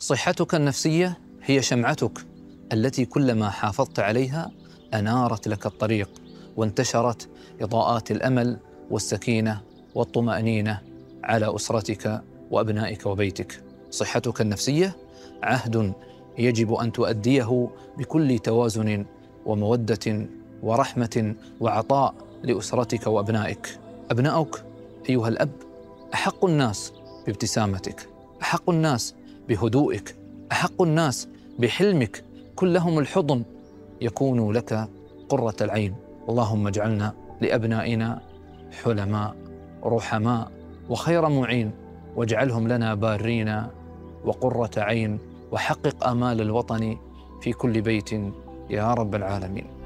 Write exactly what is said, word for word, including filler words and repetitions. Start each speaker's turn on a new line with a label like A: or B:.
A: صحتك النفسية هي شمعتك التي كلما حافظت عليها أنارت لك الطريق وانتشرت إضاءات الأمل والسكينة والطمأنينة على أسرتك وأبنائك وبيتك. صحتك النفسية عهد يجب أن تؤديه بكل توازن ومودة ورحمة وعطاء لأسرتك وأبنائك. أبناؤك أيها الأب أحق الناس بابتسامتك، أحق الناس بهدوئك، أحق الناس بحلمك، كلهم الحضن يكون لك قرة العين. اللهم اجعلنا لأبنائنا حلماء رحماء وخير معين، واجعلهم لنا بارين وقرة عين، وحقق آمال الوطن في كل بيت يا رب العالمين.